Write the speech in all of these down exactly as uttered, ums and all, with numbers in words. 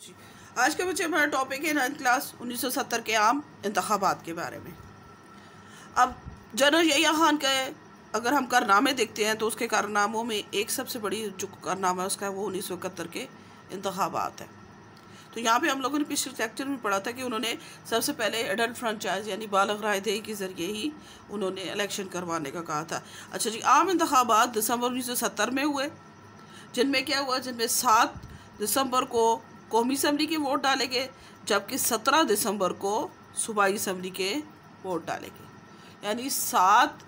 जी, आज के बच्चे हमारा टॉपिक है नाइन्थ क्लास उन्नीस सौ सत्तर के आम इंतखाबात के बारे में। अब जनरल यहिया खान के अगर हम कारनामे देखते हैं तो उसके कारनामों में एक सबसे बड़ी जो कारनामा है उसका वो उन्नीस सौ इकहत्तर के इंतखाबात है। तो यहाँ पे हम लोगों ने पिछले लेक्चर में पढ़ा था कि उन्होंने सबसे पहले एडल्ट फ्रेंचाइज यानी बालग रायदही के ज़रिए ही उन्होंने इलेक्शन करवाने का कहा था। अच्छा जी, आम इंतखाबात दिसंबर उन्नीस सौ सत्तर में हुए, जिनमें क्या हुआ, जिनमें सात दिसंबर को कौमी असम्बली के वोट डाले गए, जबकि सत्रह दिसंबर को सूबाई असम्बली के वोट डाले गए। यानी सात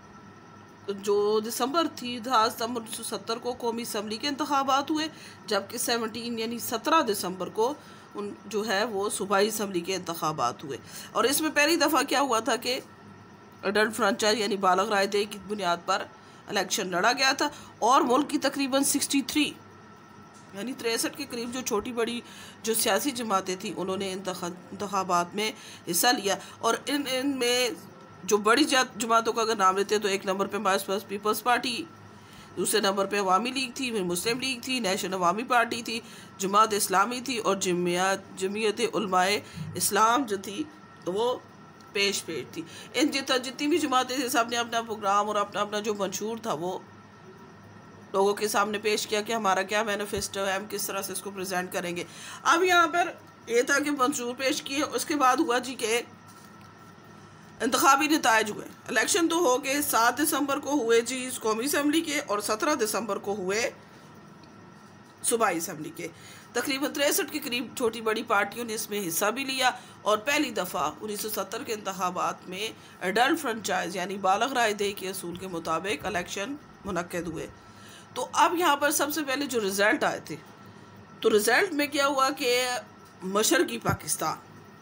जो दिसंबर थी दस दिसंबर उन्नीस सौ सत्तर को कौमी असम्बली के इंतखाबात हुए, जबकि सेवनटीन यानी सत्रह दिसंबर को उन जो है वो सूबाई असम्बली के इंतखाबात हुए। और इसमें पहली दफ़ा क्या हुआ था कि एडल्ट फ्रेंचाइज यानी बालग रायदही की बुनियाद पर इलेक्शन लड़ा गया था और मुल्क की तकरीबन तिरसठ यानी तिरसठ के करीब जो छोटी बड़ी जो सियासी जमातें थी उन्होंने इंतखाबात में हिस्सा लिया। और इन इनमें जो बड़ी जमातों का अगर नाम लेते हैं तो एक नंबर पे हमारे पास पीपल्स पार्टी, दूसरे नंबर पे अवामी लीग थी, फिर मुस्लिम लीग थी, नेशनल अवामी पार्टी थी, जमात इस्लामी थी और जमियत जमियत उलमाए इस्लाम जो थी वो पेश पेश थी। इन जितना जितनी भी जमातें थी सब ने अपना प्रोग्राम और अपना अपना जो मंशूर था वो लोगों के सामने पेश किया कि हमारा क्या मैनिफेस्टो है, हम किस तरह से इसको प्रेजेंट करेंगे। अब यहाँ पर ये था कि मंशूर पेश किए, उसके बाद हुआ जी के इंतखाबी नतायज हुए। इलेक्शन तो हो गए, सात दिसंबर को हुए जी कौमी असम्बली के और सत्रह दिसंबर को हुए सूबाई असम्बली के। तकरीबन तिरसठ के करीब छोटी बड़ी पार्टियों ने इसमें हिस्सा भी लिया और पहली दफ़ा उन्नीस सौ सत्तर के इंतखाबात में एडल्ट फ्रेंचाइज यानी बालग रायदही के असूल के मुताबिक इलेक्शन मुनक्किद हुए। तो अब यहाँ पर सबसे पहले जो रिज़ल्ट आए थे तो रिज़ल्ट में क्या हुआ कि मशरकी पाकिस्तान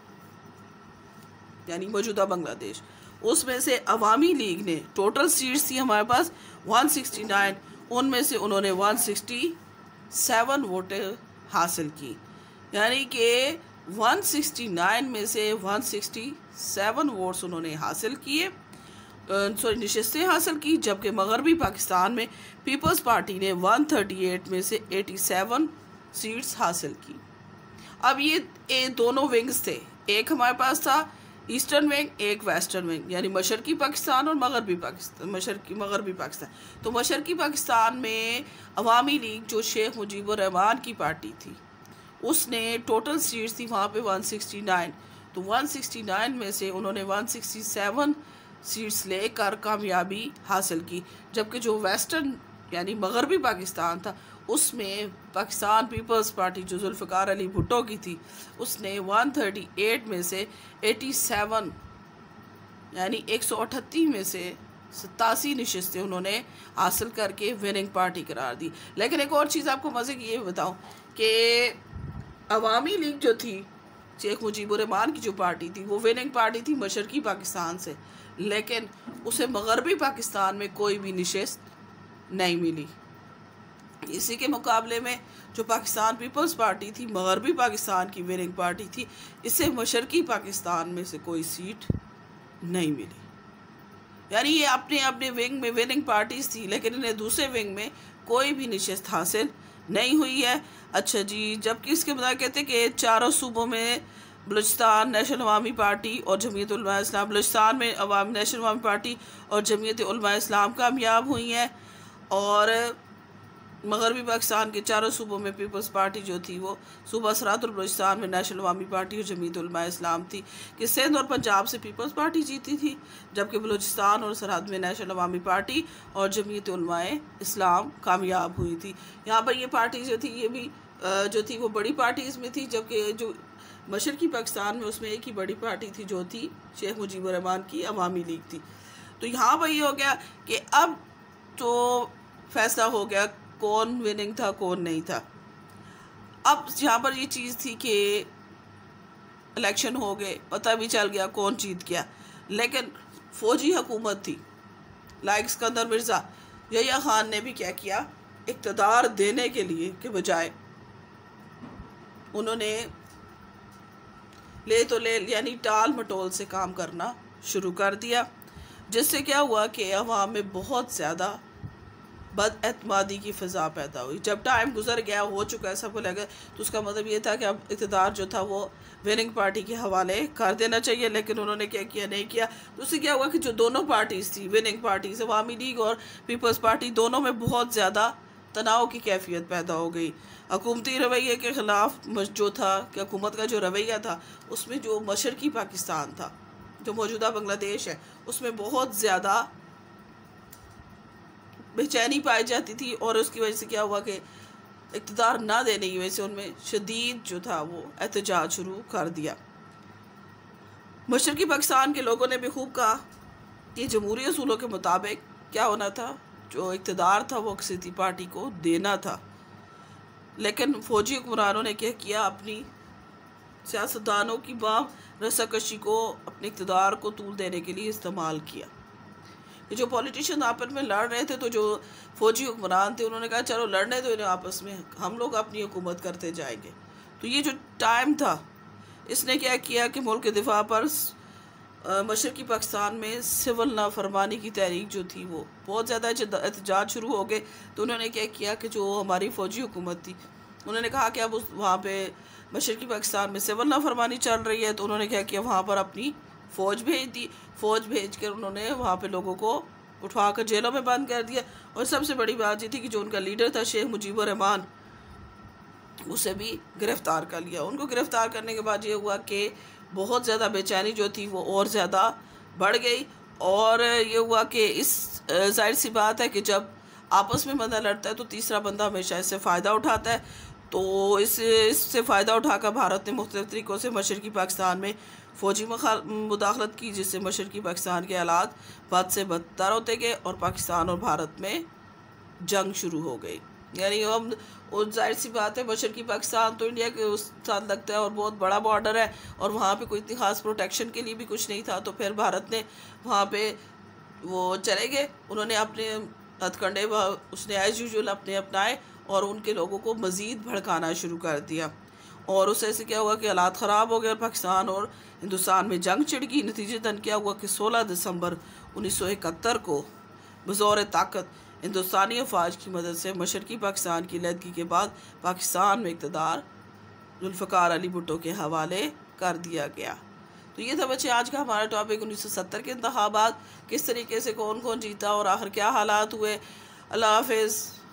यानी मौजूदा बांग्लादेश, उसमें से अवामी लीग ने टोटल सीट्स थी हमारे पास एक सौ उनहत्तर, उनमें से उन्होंने एक सौ सरसठ वोट हासिल की। यानी कि एक सौ उनहत्तर में से एक सौ सरसठ वोट्स उन्होंने हासिल किए, सॉरी नशिस्तें हासिल की, जबकि मगरबी पाकिस्तान में पीपल्स पार्टी ने एक सौ अड़तीस में से सत्तासी सीट्स हासिल की। अब ये, ये दोनों विंग्स थे, एक हमारे पास था ईस्टर्न विंग, एक वेस्टर्न विंग, यानी मशरकी पाकिस्तान और मगरबी पाकिस्तान मशरकी मगरबी पाकिस्तान। तो मशरकी पाकिस्तान में अवामी लीग जो शेख मुजीबुर रहमान की पार्टी थी उसने टोटल सीट्स थी वहाँ पे एक सौ उनहत्तर, तो एक सौ उनहत्तर में से उन्होंने एक सौ सरसठ सीट्स लेकर कामयाबी हासिल की, जबकि जो वेस्टर्न यानी मगरबी पाकिस्तान था उसमें पाकिस्तान पीपल्स पार्टी जो जुल्फ़िकार अली भुट्टो की थी उसने एक सौ अड़तीस में से सत्तासी यानी एक सौ अठतीस में से सतासी नशिस्तें उन्होंने हासिल करके विनिंग पार्टी करार दी। लेकिन एक और चीज़ आपको मज़े की ये बताऊं कि अवामी लीग जो थी शेख मुजीबुर रहमान की जो पार्टी थी वो विनिंग पार्टी थी मशरकी पाकिस्तान से, लेकिन उसे मगरबी पाकिस्तान में कोई भी नशिस्त नहीं मिली। इसी के मुकाबले में जो पाकिस्तान पीपल्स पार्टी थी मगरबी पाकिस्तान की विनिंग पार्टी थी, इससे मशरकी पाकिस्तान में से कोई सीट नहीं मिली। यानी ये अपने अपने विंग में विनिंग पार्टीज थी लेकिन इन्हें दूसरे विंग में कोई भी नशिस्त हासिल नहीं हुई है। अच्छा जी, जबकि इसके मुताबिक कहते हैं कि चारों सूबों में बलूचिस्तान नेशनल अवामी पार्टी और जमीयत उलमा इस्लाम, बलूचिस्तान में अवाम नेशनल अवामी पार्टी और जमीयत उलमा इस्लाम कामयाब हुई हैं और मगरबी पाकिस्तान के चारों सूबों में पीपल्स पार्टी जो थी वो सूबा सरात और बलूचिस्तान में नेशनल अवामी पार्टी और जमीयत उलमा इस्लाम थी। कि सिंध और पंजाब से पीपल्स पार्टी जीती थी, जबकि बलूचिस्तान और सरहद में नेशनल अवामी पार्टी और जमीयत उलमा इस्लाम कामयाब हुई थी। यहाँ पर ये पार्टी जो थी ये भी जो थी वो बड़ी पार्टीज़ में थी, जबकि जो मशरकी पाकिस्तान में उसमें एक ही बड़ी पार्टी थी जो थी शेख मुजीबुर रहमान की अवामी लीग थी। तो यहाँ पर ये हो गया कि अब तो फैसला हो गया कौन विनिंग था कौन नहीं था। अब यहाँ पर ये चीज़ थी कि इलेक्शन हो गए, पता भी चल गया कौन जीत गया, लेकिन फ़ौजी हुकूमत थी लाइक सिकंदर मिर्ज़ा, यहिया खान ने भी क्या किया, इक़्तिदार देने के लिए के बजाय उन्होंने ले तो ले यानी टाल मटोल से काम करना शुरू कर दिया, जिससे क्या हुआ कि अवाम में बहुत ज़्यादा बदएतमादी की फ़िज़ा पैदा हुई। जब टाइम गुजर गया, हो चुका है, सबको लगा, तो उसका मतलब ये था कि अब इक़्तिदार जो था वो विनिंग पार्टी के हवाले कर देना चाहिए, लेकिन उन्होंने क्या किया, नहीं किया। तो उससे क्या हुआ कि जो दोनों पार्टीज़ थी, विनिंग पार्टीज़ अवामी लीग और पीपल्स पार्टी, दोनों में बहुत ज़्यादा तनाव की कैफियत पैदा हो गई। हुकूमती रवैये के ख़िलाफ़ जो था कि हुकूमत का जो रवैया था, उसमें जो मशरक़ी पाकिस्तान था, जो मौजूदा बांग्लादेश है, उसमें बहुत ज़्यादा बेचैनी पाई जाती थी। और उसकी वजह से क्या हुआ कि इक़्तिदार ना देने की वजह से उनमें शदीद जो था वो एहतजाज शुरू कर दिया। मशरक़ी पाकिस्तान के लोगों ने भी खूब कहा कि जमहूरी असूलों के मुताबिक क्या होना था, जो इक़्तिदार था वो अक्सरियती पार्टी को देना था। लेकिन फ़ौजी हुक्मरानों ने क्या किया, अपनी सियासतदानों की बाम रस्साकशी को अपने इक़्तिदार को तूल देने के लिए इस्तेमाल किया। कि जो पॉलिटिशियन आपस में लड़ रहे थे, तो जो फ़ौजी हुक्मरान थे उन्होंने कहा चलो लड़ने दो इन्हें आपस में, हम लोग अपनी हुकूमत करते जाएंगे। तो ये जो टाइम था, इसने क्या किया कि मुल्क के दिफा पर मशरक़ी पाकिस्तान में सिविल नाफरमानी की तहरीक जो थी वो बहुत ज़्यादा एहतजाज शुरू हो गए। तो उन्होंने क्या किया कि जो हमारी फ़ौजी हुकूमत थी, उन्होंने कहा कि अब उस वहाँ पे मशरक़ी पाकिस्तान में सिविल नाफरमानी चल रही है, तो उन्होंने क्या किया, वहाँ पर अपनी फ़ौज भेज दी। फ़ौज भेज कर उन्होंने वहाँ पे लोगों को उठवा कर जेलों में बंद कर दिया। और सबसे बड़ी बात ये थी कि जो उनका लीडर था शेख मुजीबुर रहमान, उसे भी गिरफ़्तार कर लिया। उनको गिरफ़्तार करने के बाद ये हुआ कि बहुत ज़्यादा बेचैनी जो थी वो और ज़्यादा बढ़ गई। और ये हुआ कि इस ज़ाहिर सी बात है कि जब आपस में बंदा लड़ता है तो तीसरा बंदा हमेशा इससे फ़ायदा उठाता है। तो इस इससे फ़ायदा उठाकर भारत ने मुख्तलिफ़ तरीक़ों से मशरक़ी पाकिस्तान में फ़ौजी मुदाखलत की, जिससे मशरक़ी पाकिस्तान के हालात बद से बदतर होते गए और पाकिस्तान और भारत में जंग शुरू हो गई। यानी हम और जाहिर सी बात है, मशरक़ी पाकिस्तान तो इंडिया के उस साथ लगता है और बहुत बड़ा बॉर्डर है, और वहाँ पे कोई इतनी ख़ास प्रोटेक्शन के लिए भी कुछ नहीं था। तो फिर भारत ने वहाँ पे वो चले गए, उन्होंने अपने हथकंडे व उसने एज़ यूजुअल अपने अपनाए और उनके लोगों को मज़ीद भड़काना शुरू कर दिया। और उससे से क्या हुआ कि हालात ख़राब हो गए और पाकिस्तान और हिंदुस्तान में जंग छिड़ गई। नतीजतन क्या हुआ कि सोलह दिसंबर उन्नीस सौ इकहत्तर को बज़ौर ताकत हिंदुस्तानी अफवाज की मदद से मशरक़ी पाकिस्तान की लहदगी के बाद पाकिस्तान में इक़्तिदार जुल्फ़िकार अली भुट्टो के हवाले कर दिया गया। तो ये था बच्चे आज का हमारा टॉपिक, उन्नीस सौ सत्तर के इंतखाबात, किस तरीके से कौन कौन जीता और आखिर क्या हालात हुए। अल्लाह हाफ़िज़।